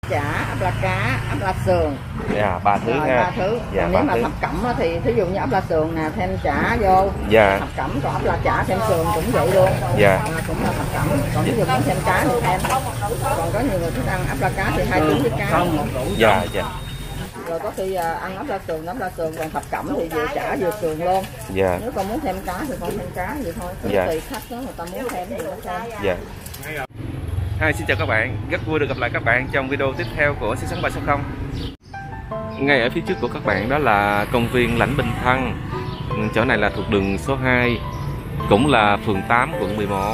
chả, ốc la cá, ốc la sườn. Dạ, 3 thứ rồi, ha. 3 thứ. Dạ, nếu mà thứ. thập cẩm thì thí dụ như ốc la sườn nè, thêm chả vô. Dạ. Thập cẩm, còn ốc la chả thêm sườn cũng vậy luôn. Dạ. Cũng là thập cẩm. Còn ví dụ muốn thêm cá thì thêm. Còn có nhiều người thích ăn ốc la cá thì 2 trứng với cá. Dạ, dạ. Rồi có khi ăn ốc la sườn, còn thập cẩm thì vừa chả vừa sườn luôn. Dạ. Nếu con muốn thêm cá thì con thêm cá vậy thôi. Dạ. Tùy khách đó, người ta muốn thêm thì nó thêm. Dạ. Hi, xin chào các bạn, rất vui được gặp lại các bạn trong video tiếp theo của Sinh Sống 360. Ngay ở phía trước của các bạn đó là công viên Lãnh Bình Thân. Chỗ này là thuộc đường số 2, cũng là phường 8, quận 11.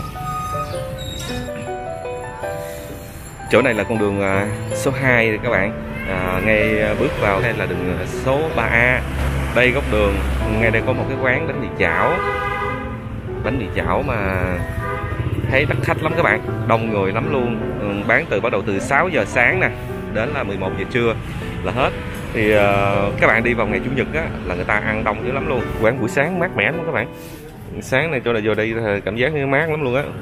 Chỗ này là con đường số 2 các bạn. Ngay bước vào đây là đường số 3A. Đây góc đường, ngay đây có một cái quán bánh mì chảo. Bánh mì chảo mà thấy đắt khách lắm các bạn, đông người lắm luôn. Bán bắt đầu từ 6 giờ sáng nè, đến là 11 giờ trưa là hết. Thì các bạn đi vào ngày Chủ nhật á, là người ta ăn đông dữ lắm luôn. Quán buổi sáng mát mẻ lắm các bạn. Sáng này chỗ này vô đây cảm giác như mát lắm luôn á.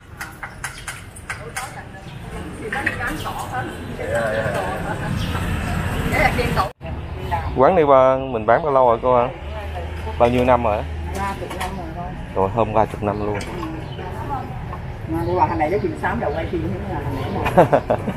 Quán này mình bán bao lâu rồi cô ạ? Bao nhiêu năm rồi? 30 năm rồi. Rồi hơn 30 năm luôn. Mà cô bảo thằng này nó chừng 6 đầu quay phim thế là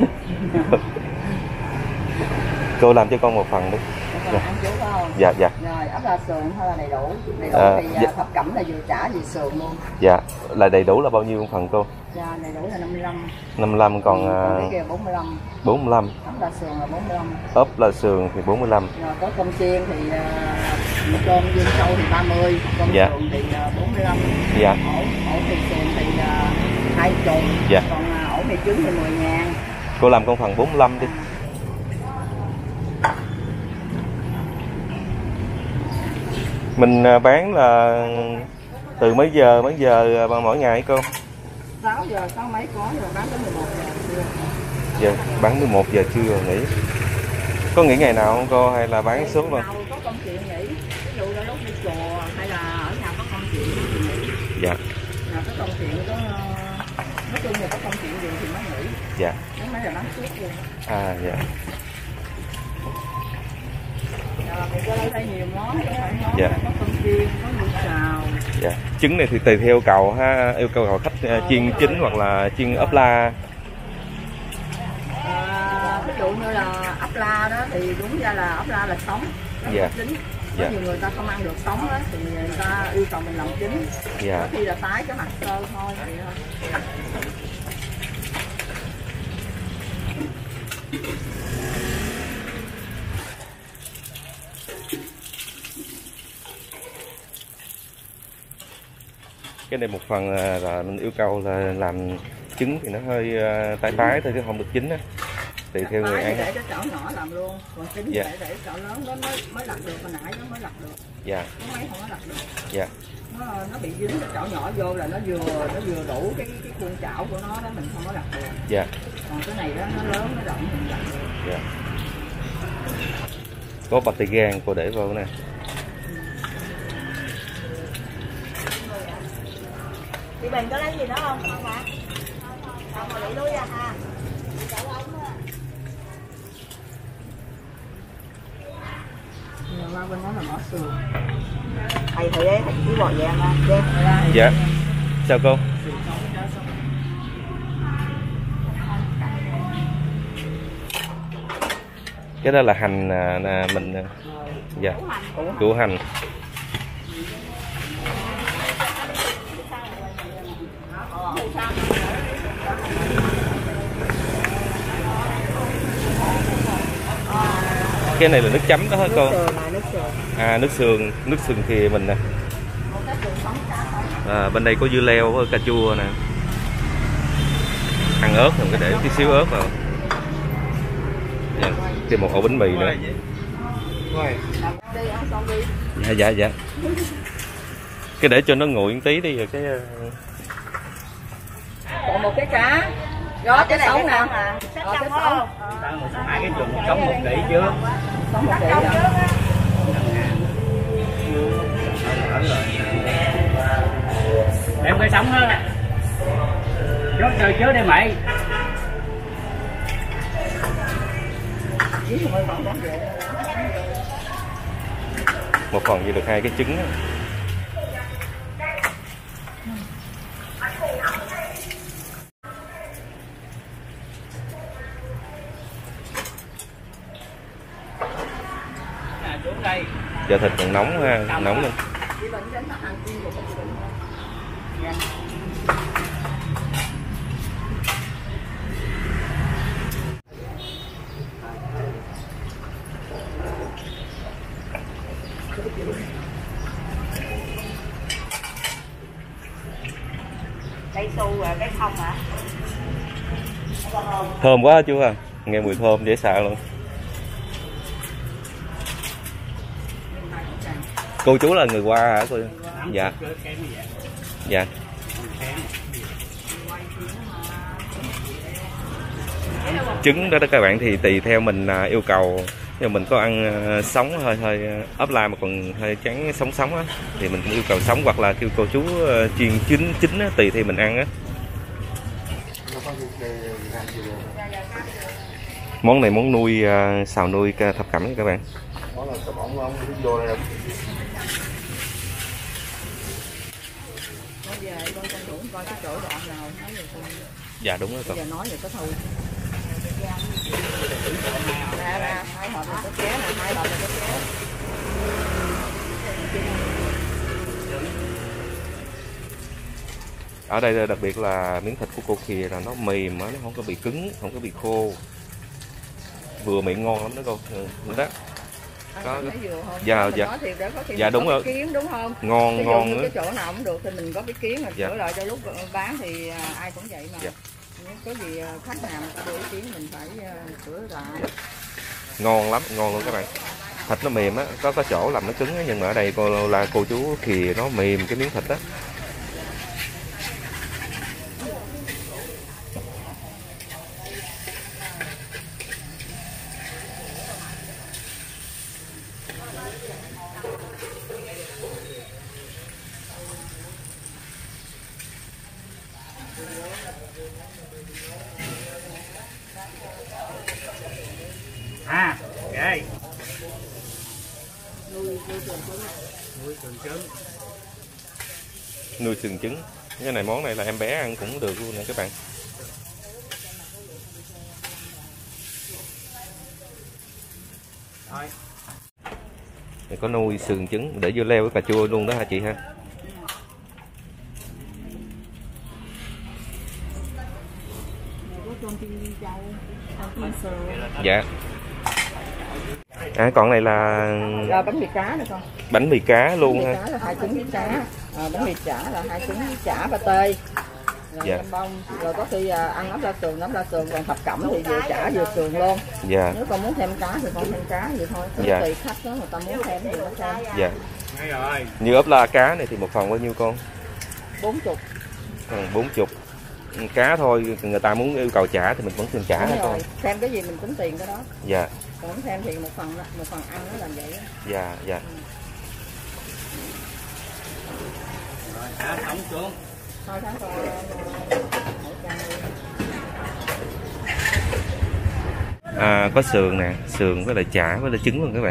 Cô làm cho con một phần đi. Dạ. Ăn chú phải không? Dạ, dạ. Rồi ốc la sườn hay là đầy đủ? Đầy đủ thì dạ. thập cẩm là vừa chả vừa sườn luôn. Dạ, là đầy đủ là bao nhiêu phần cô? Dạ, đầy đủ là 55. 55 còn cái kia 45. 45. Ốc la sườn là 45. Ốc la sườn thì 45. Rồi có cơm chiên thì cơm viên sâu thì 30, cơm dạ. sườn thì 45. Dạ. Ổ thì sườn thì 20. Dạ. Còn ổ mì trứng thì 10.000. Cô làm con phần 45 đi. Mình bán là từ mấy giờ mỗi ngày cô? 6 giờ, 6 mấy có, rồi bán đến 11 giờ trưa. Dạ, bán 11 giờ trưa nghỉ. Có nghỉ ngày nào không cô hay là bán suốt luôn? Có công chuyện nghỉ, ví dụ là lúc đi chùa hay là ở nhà có công chuyện thì nghỉ. Dạ. Nào có công chuyện có, nói chung là có công chuyện gì thì mới nghỉ. Dạ. Nếu mấy là bán suốt luôn. À dạ. Mình có thấy nhiều món, không phải món dạ. Có cơm chiên, có lụa xào. Dạ. Trứng này thì tùy theo yêu cầu ha, yêu cầu khách chiên trứng hoặc là chiên ốp la. Ví dụ như là ốp la đó thì đúng ra là ốp la là sống. Dạ. Chín. Có dạ. nhiều người ta không ăn được sống đó, thì người ta yêu cầu mình làm chín. Dạ. Có khi là tái cái mặt sơ thôi vậy thôi. Cái này một phần là mình yêu cầu là làm trứng thì nó hơi tái thôi chứ không được chín á. Tùy theo người ăn. Để cái chảo nhỏ làm luôn, còn chín dạ. để chảo lớn nó mới lặt được, hồi nãy nó mới lặt được. Dạ. Nó mấy không có lặt được. Dạ. Nó bị dính cái chảo nhỏ vô là nó vừa đủ cái khuôn chảo của nó đó, mình không có lặt được. Dạ. Còn cái này đó nó lớn nó rộng mình lặt được. Dạ. Có bạch tì gan cô để vào nè. Chị Bình có lấy gì nữa không? Không ạ. Không mà để đuôi ra ha. Bên đó là mỏ sườn. Thầy thử đấy, thầy chỉ bò vàng ra. Dạ. Sao cô? Cái đó là hành mình dạ. Củ hành. Cái này là nước chấm đó hả cô? À, nước sườn thì mình nè. Bên đây có dưa leo với cà chua nè. Ăn ớt mình có để tí xíu ớt vào. Thêm một ổ bánh mì nữa. Dạ dạ dạ. Cái để cho nó nguội một tí đi rồi cái. Còn một cái cá. Đó cái sống nè. Cái sống. Hai cái chùm sống 1 kg trước. Sống 1 kg rồi. Đem cái sống đó. Chốt chơi chớ đi mày. Một phần chỉ được 2 cái trứng. Giờ thịt còn nóng ha, nóng luôn. Cây su rồi cái không hả? Thơm quá chú à, nghe mùi thơm dễ sợ luôn. Cô chú là người qua hả cô? Dạ. Dạ. Trứng đó các bạn thì tùy theo mình yêu cầu. Nhưng mình có ăn sống hơi ốp la mà còn hơi trắng sống á thì mình cũng yêu cầu sống, hoặc là kêu cô chú chiên chín á, tùy theo mình ăn á. Món này món nuôi xào nuôi thập cẩm các bạn. Dạ đúng rồi con. Giờ nói vậy có thôi. Ra 2 hộp này có ké nè, 2 hộp này có ké. Ở đây đặc biệt là miếng thịt của cô Khìa là nó mềm, nó không có bị cứng, không có bị khô, vừa miệng ngon lắm đó cô. Đó. Có. Dạ đúng rồi. Kiến đúng không? Ngon nữa. Cái chỗ nào cũng được thì mình có cái kiến mà sửa lại cho lúc bán thì ai cũng vậy mà. Dạ. Nếu có gì khách nào mà đưa ý kiến mình phải sửa lại. Ngon lắm, ngon luôn các bạn. Thịt nó mềm á, có chỗ làm nó cứng á, nhưng mà ở đây cô chú Khìa nó mềm cái miếng thịt á. Ok. Nuôi sườn trứng. Cái này món này là em bé ăn cũng được luôn nè các bạn. Này có nuôi sườn trứng để vô leo với cà chua luôn đó hả chị ha? Dạ. Còn này là bánh mì cá nữa con. Bánh mì cá luôn ha. Bánh mì cá là 2 trứng với cá. Bánh mì chả là 2 trứng với chả và tê. Rồi dạ. Bông. Rồi có khi ăn nấm la sườn, còn thập cẩm thì vừa chả vừa sườn luôn. Dạ. Nếu con muốn thêm cá thì con thêm cá vậy thôi. Dạ. Tùy khách đó, người ta muốn thêm thì nó thêm. Dạ. Như ốp la cá này thì một phần bao nhiêu con? 40. 40. Cá thôi, người ta muốn yêu cầu chả thì mình vẫn thêm chả hả con? Thêm cái gì mình tính tiền cái đó. Dạ. Còn không thêm thì một phần ăn nó làm vậy đó. Dạ, dạ. Rồi, thả sống xuống. Thôi thắng con. Có sườn nè, sườn với lại chả với lại trứng luôn các bạn.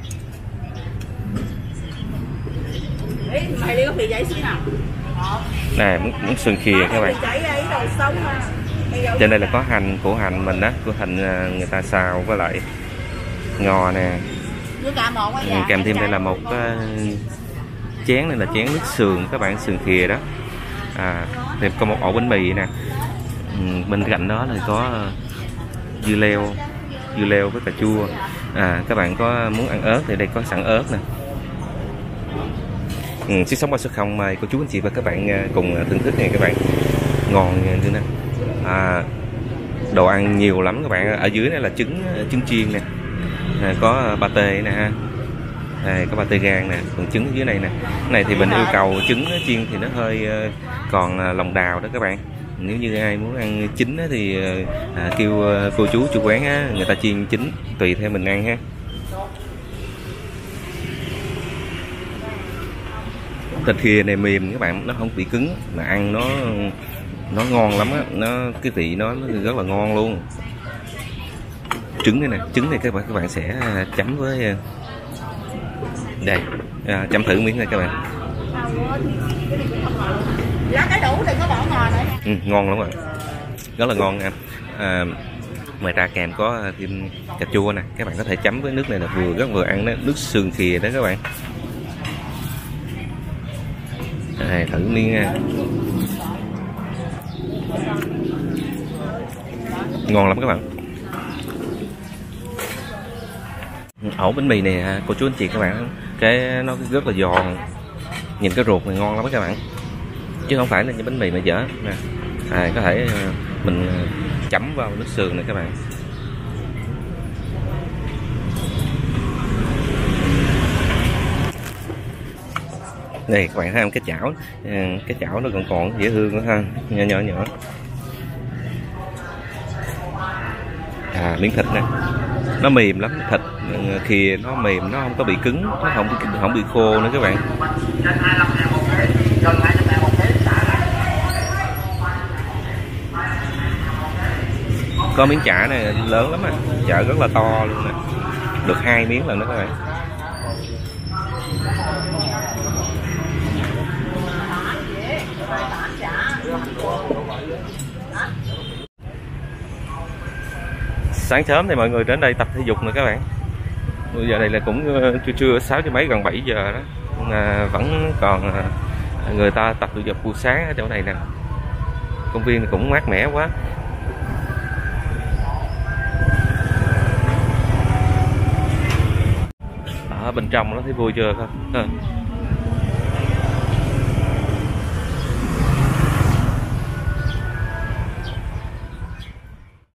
Mày đi có bị giấy xíu nào. Nè, muốn sườn khìa các bạn. Trên đây là có hành, củ hành mình á, củ hành người ta xào với lại ngò nè. Kèm thêm đây là một chén, này là chén nước sườn các bạn, sườn khìa đó. Thêm có một ổ bánh mì nè. Bên cạnh đó là có dưa leo với cà chua. Các bạn có muốn ăn ớt thì đây có sẵn ớt nè. Sức sống 360 mời cô chú anh chị và các bạn cùng thưởng thức này các bạn. Ngon như nè. Đồ ăn nhiều lắm các bạn. Ở dưới này là trứng chiên nè. Có pate nè ha. Đây có pate gan nè, còn trứng ở dưới này nè. Cái này thì mình yêu cầu trứng chiên thì nó hơi còn lòng đào đó các bạn. Nếu như ai muốn ăn chín thì kêu cô chú chủ quán á, người ta chiên chín tùy theo mình ăn ha. Thịt khìa này mềm các bạn, nó không bị cứng mà ăn nó ngon lắm á, cái vị nó rất là ngon luôn. trứng này nè, trứng này các bạn sẽ chấm với đây, chấm thử miếng này các bạn. Lá cái đủ đừng có bỏ ngò nữa. Ngon lắm bạn, rất là ngon nha. Ngoài ra kèm có thêm cà chua nè, các bạn có thể chấm với nước này là vừa ăn đó, nước sườn khìa đó các bạn. Đây, thử miếng nha. Ngon lắm các bạn. Ổ bánh mì này cô chú anh chị các bạn, cái nó rất là giòn, nhìn cái ruột này ngon lắm các bạn, chứ không phải là như bánh mì mà dở nè. Có thể mình chấm vào nước sườn này các bạn. Đây các bạn thấy không, cái chảo nó còn dễ thương nữa ha, nhỏ. Miếng thịt nè, nó mềm lắm, thịt khìa nó mềm, nó không có bị cứng, nó không bị khô nữa các bạn. Có miếng chả này lớn lắm chả rất là to luôn nè, được 2 miếng lần đó các bạn. Sáng sớm thì mọi người đến đây tập thể dục nè các bạn. Bây giờ đây là cũng trưa 6 giờ mấy, gần 7 giờ đó, vẫn còn người ta tập thể dục buổi sáng ở chỗ này nè. Công viên cũng mát mẻ quá. Ở bên trong nó thấy vui chưa không?